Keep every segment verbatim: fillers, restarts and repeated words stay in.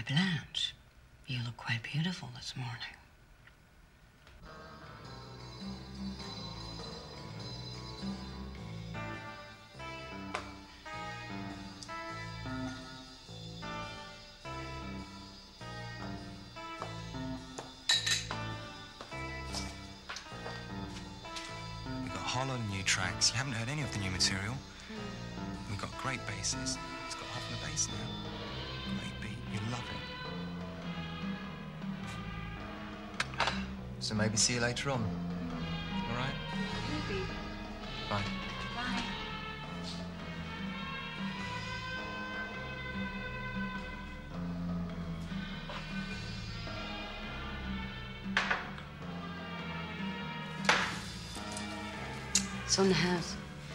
Blanche, you look quite beautiful this morning. We've got hollow new tracks. You haven't heard any of the new material. We've got great basses. It's got half the bass now. Great beat. You love it. So maybe see you later on. All right? Maybe. Bye. Bye. It's on the house.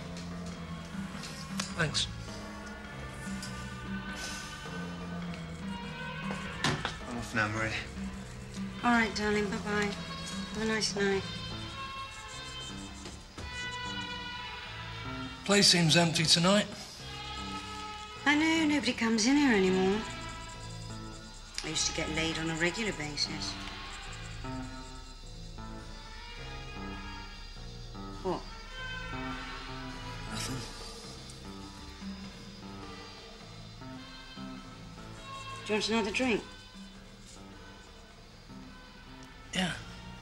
Thanks. I'm off now, Marie. All right, darling. Bye-bye. Have a nice night. Place seems empty tonight. I know, nobody comes in here anymore. I used to get laid on a regular basis. What? Nothing. Do you want another drink? Yeah.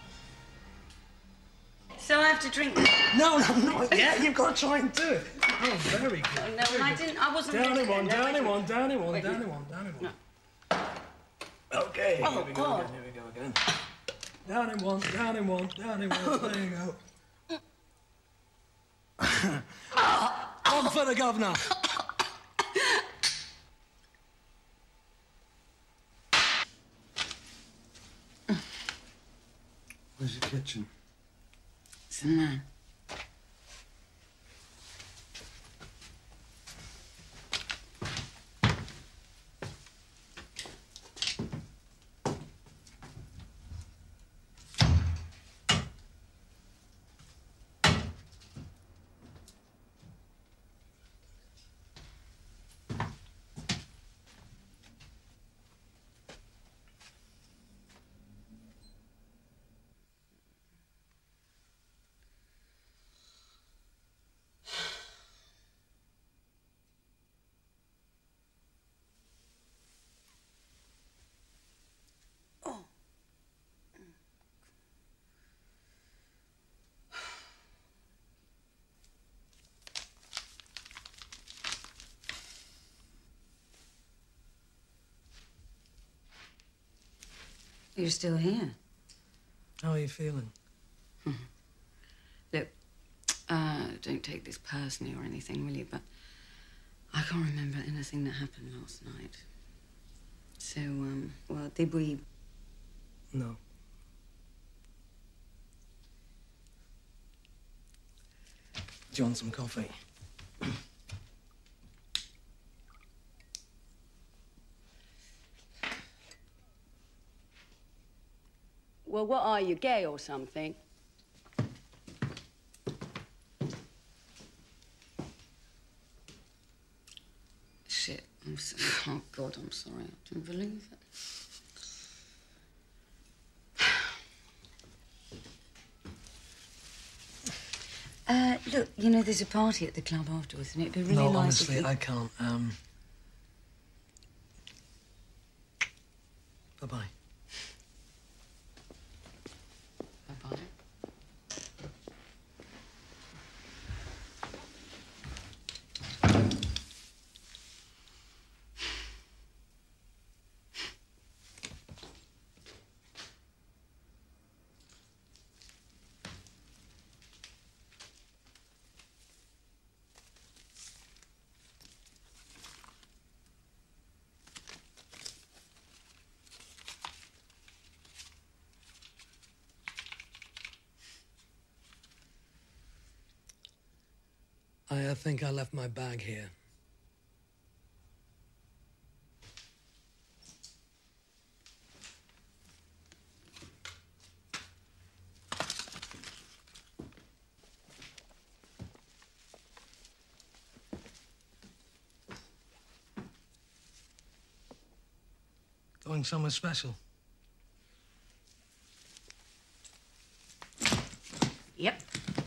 So I have to drink this? No, no, not yet. You've got to try and do it. Oh, very good. Oh, no, very I good. didn't. I wasn't. Down ready in one, then. No, down in wait. one, down in one, Wait, down wait. in one, down in one. No. Okay, Oh, here we go God. again, here we go again. Down in one, down in one, down in one. There you go. One for the governor. Where's your kitchen? It's in there. You're still here. How are you feeling? Look, uh, don't take this personally or anything, will you? But I can't remember anything that happened last night. So, um, well, did we... No. Do you want some coffee? Well, what are you, gay or something? Shit. I'm so... Oh, God, I'm sorry. I didn't believe it. Uh, look, you know, there's a party at the club afterwards, and it'd be really no, nice honestly, if you... I can't. Um... Bye-bye. Bye-bye. I, I think I left my bag here. Going somewhere special? Yep.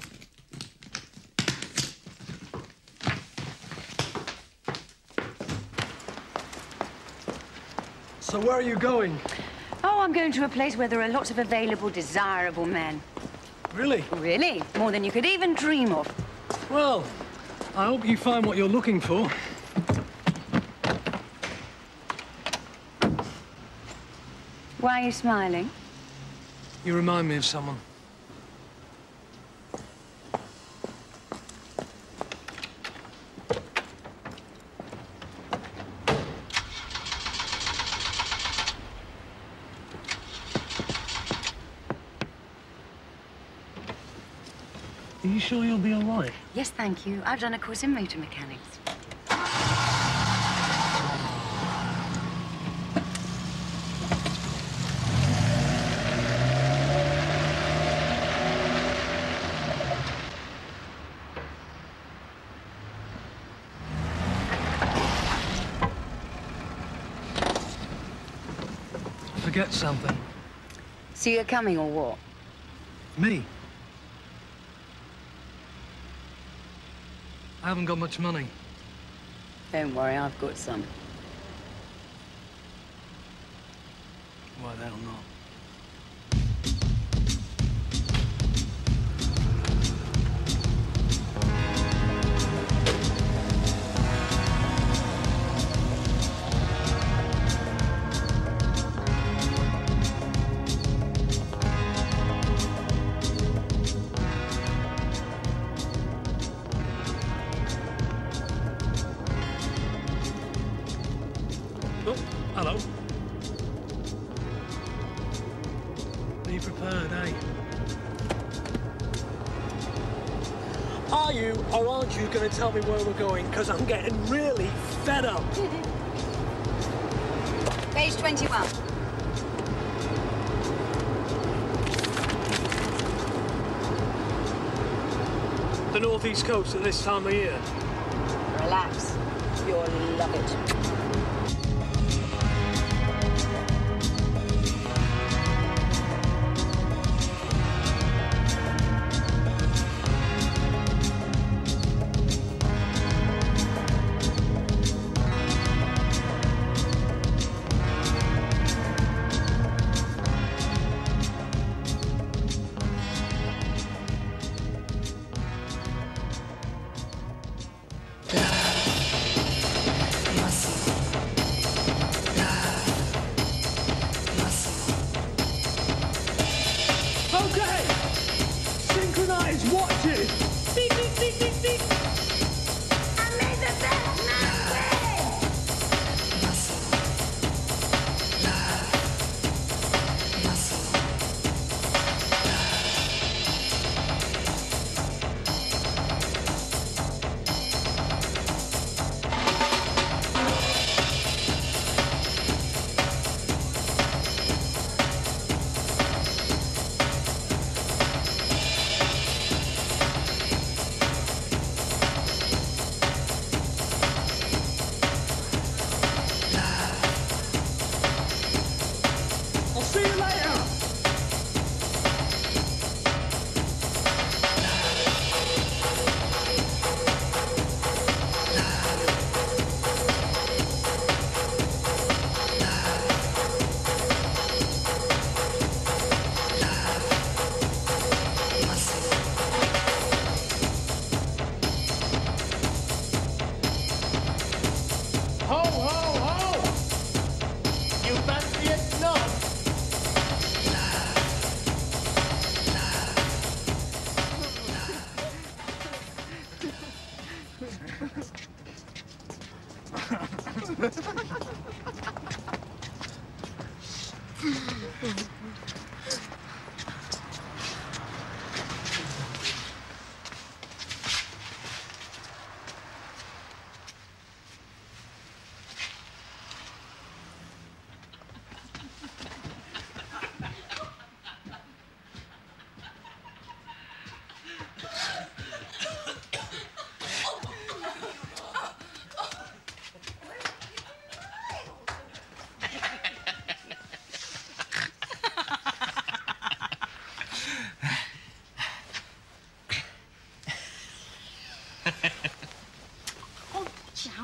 So where are you going? Oh, I'm going to a place where there are lots of available, desirable men. Really? Really? More than you could even dream of. Well, I hope you find what you're looking for. Why are you smiling? You remind me of someone. Are you sure you'll be all right? Yes, thank you. I've done a course in motor mechanics. Forget something. So you're coming or what? Me? I haven't got much money. Don't worry, I've got some. Why the hell not? Oh, hello. Be prepared, eh? Are you or aren't you going to tell me where we're going? Because I'm getting really fed up. Page twenty-one. The northeast coast at this time of year. Relax. You'll love it. Okay! Synchronized watches! Beep, beep, beep, beep, beep! I made the best man win! I'll see you later! Ho, ho, ho! You fancy it not?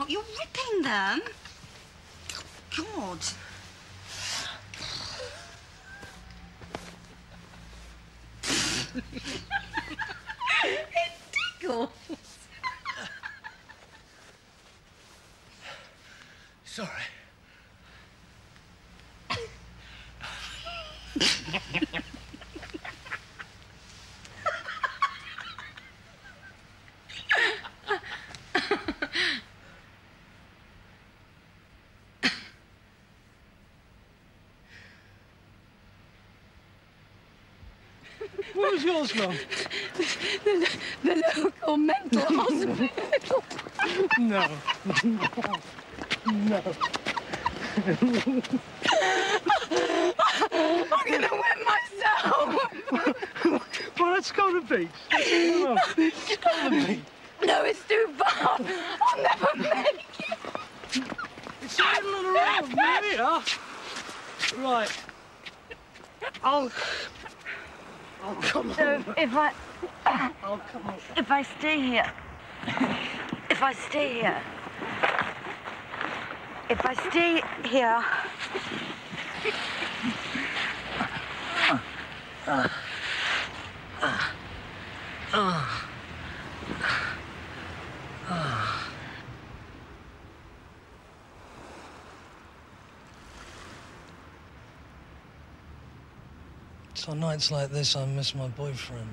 You're ripping them. God. It tickles. Sorry. Where was yours from? The, the local mental hospital. No. No. I'm gonna wet myself. Well, let's go to the beach. Come on. Let's go to the beach. No, it's too far. I'll never make it. It's a middle of the road. We're here. Right. I'll... I'll come So home. if I... I'll come home. If I stay here... If I stay here... If I stay here... Uh, uh, uh, uh. It's on nights like this I miss my boyfriend.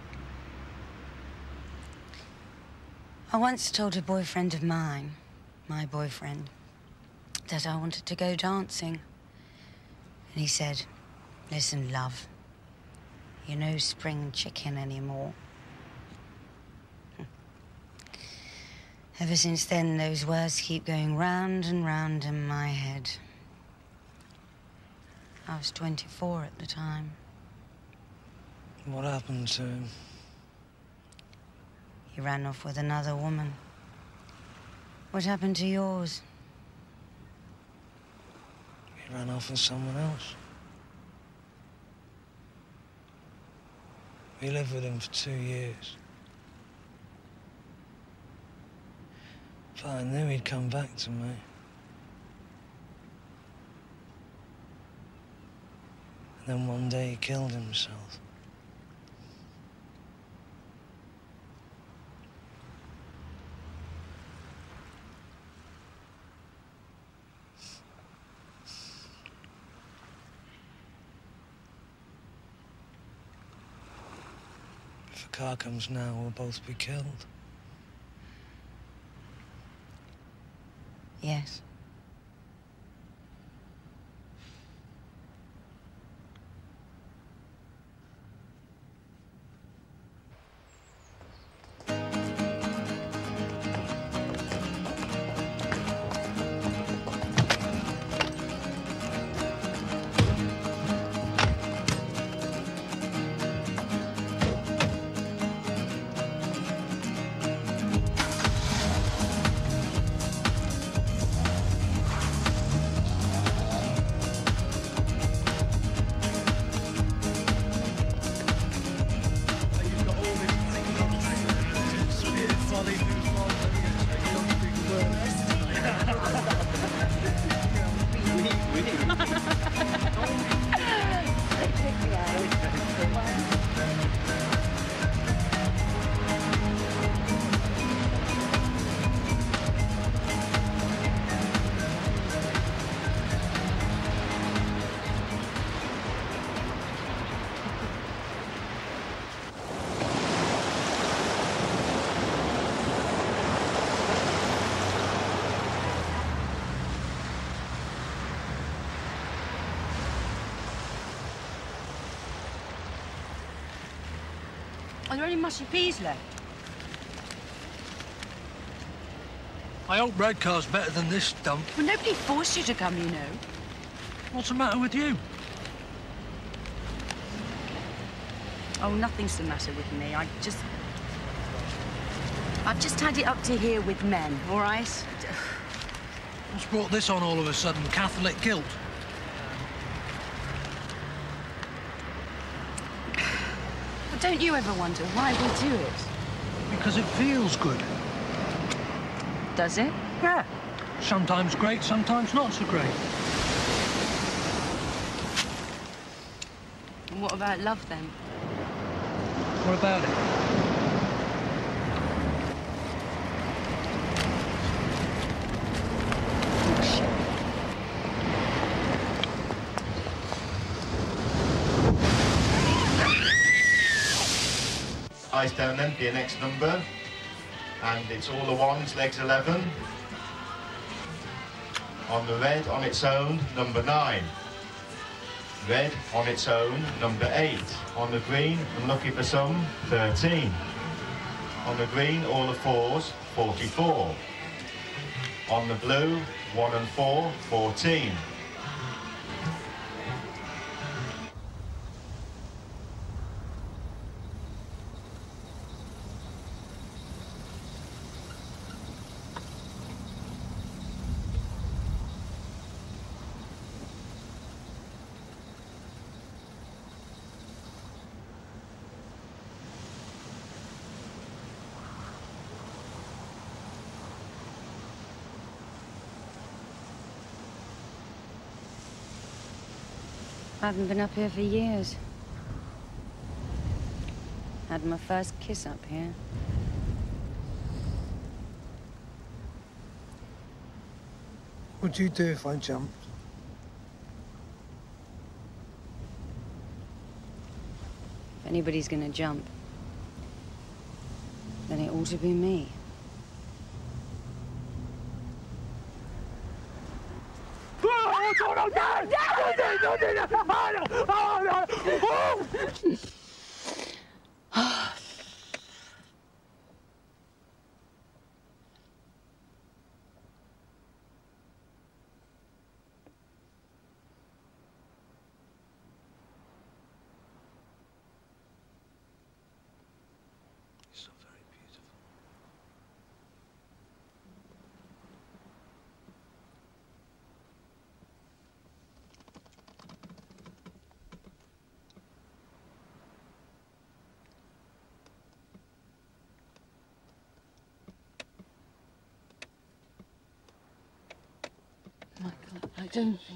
I once told a boyfriend of mine, my boyfriend, that I wanted to go dancing. And he said, listen, love, you're no spring chicken anymore. Ever since then, those words keep going round and round in my head. I was twenty-four at the time. What happened to him? He ran off with another woman. What happened to yours? He ran off with someone else. We lived with him for two years. But I knew he'd come back to me. And then one day he killed himself. If a car comes now, we'll both be killed. Yes. Are there any mushy peas left? I hope Redcar's better than this dump. Well, nobody forced you to come, you know. What's the matter with you? Oh, nothing's the matter with me. I just... I've just had it up to here with men, all right? What's brought this on all of a sudden? Catholic guilt? But don't you ever wonder why we do it? Because it feels good. Does it? Yeah. Sometimes great, sometimes not so great. And what about love, then? What about it? Eyes down then for your next number. And it's all the ones, legs eleven. On the red, on its own, number nine. Red, on its own, number eight. On the green, unlucky for some, thirteen. On the green, all the fours, forty-four. On the blue, one and four, fourteen. I haven't been up here for years. Had my first kiss up here. What'd you do if I jumped? If anybody's gonna jump, then it ought to be me. Oh, no, no, no, no, no, no, no, no, no, oh, no. Oh. So very beautiful. Michael, I don't think...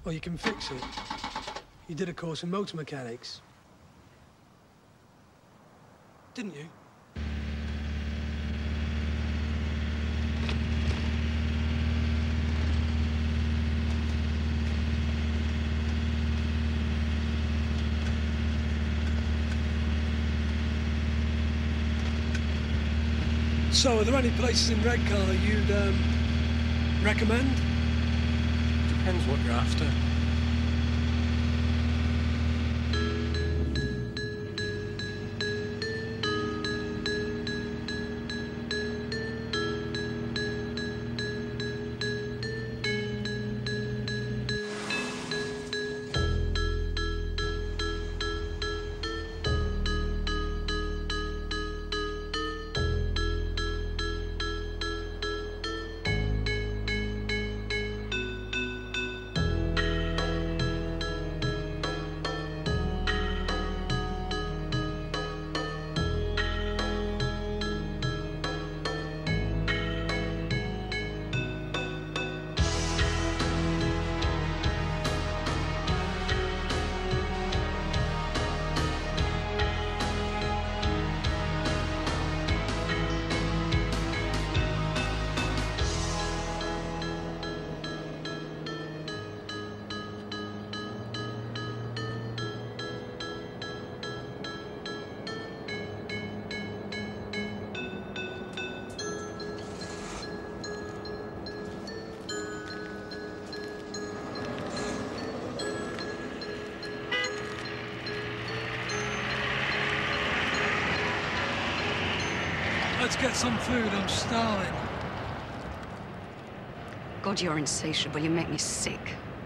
Well, you can fix it. You did a course in motor mechanics. Didn't you? So, are there any places in Redcar you'd um, recommend? Depends what you're after. Let's get some food, I'm starving. God, you're insatiable. You make me sick.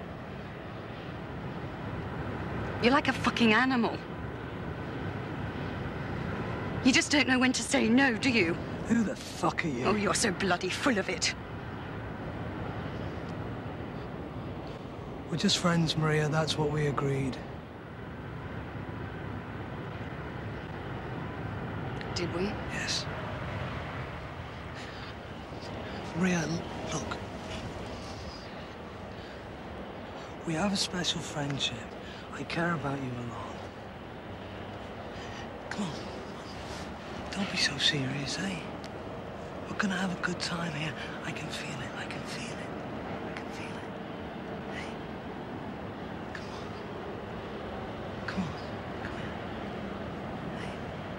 You're like a fucking animal. You just don't know when to say no, do you? Who the fuck are you? Oh, you're so bloody full of it. We're just friends, Maria. That's what we agreed. Did we? Yes. Maria, look. We have a special friendship. I care about you a lot. Come on. Don't be so serious, eh? We're gonna have a good time here. I can feel it. I can feel it. I can feel it. Hey. Come on. Come on. Come here. Hey.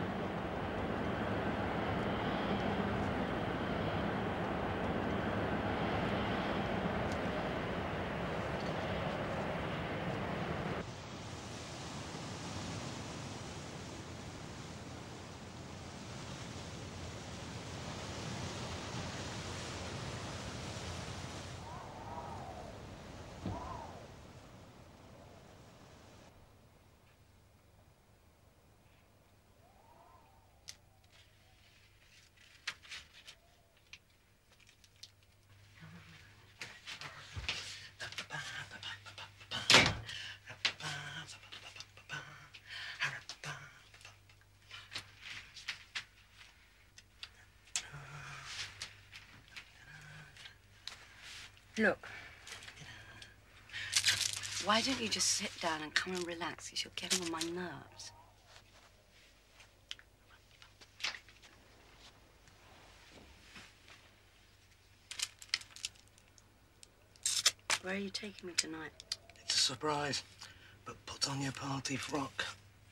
Look. Why don't you just sit down and come and relax? Because you're getting on my nerves. Where are you taking me tonight? It's a surprise, but put on your party frock.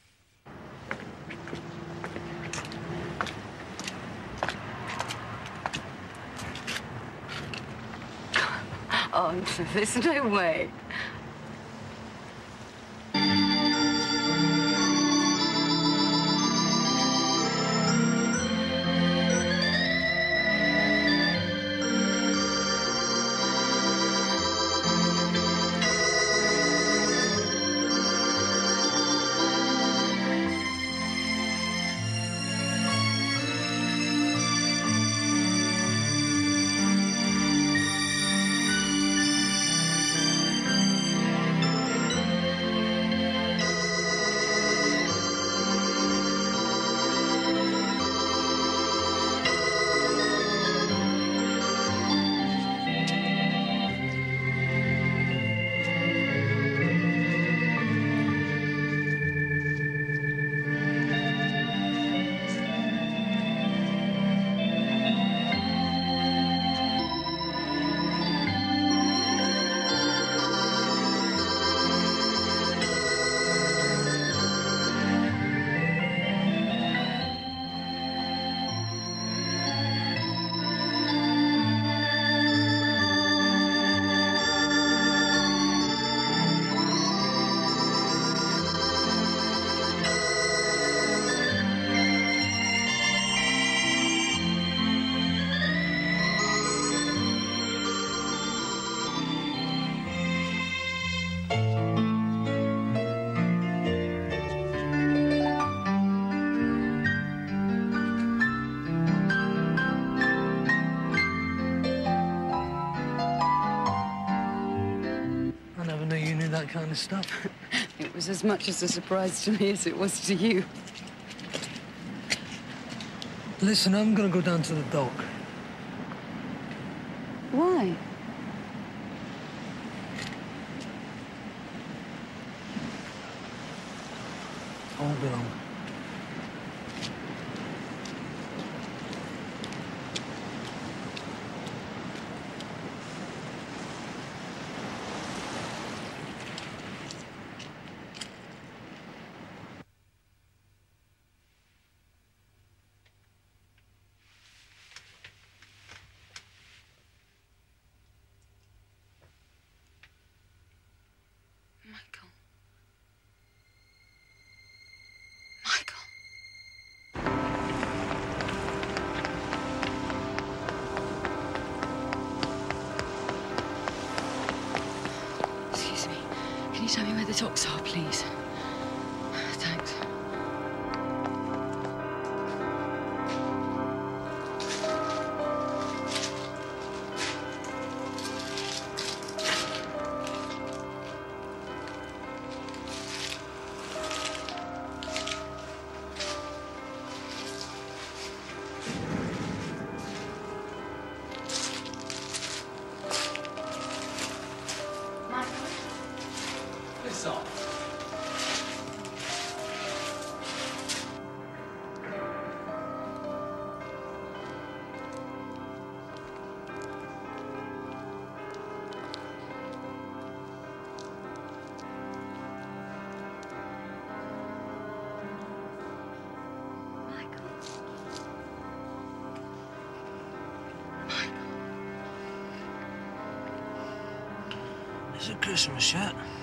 Oh, there's no way. that kind of stuff? It was as much as a surprise to me as it was to you. Listen, I'm gonna go down to the dock. Why? I won't be long. Michael. Michael. Excuse me. Can you tell me where the docks are, please? Thanks. Piss off. Is it Christmas yet?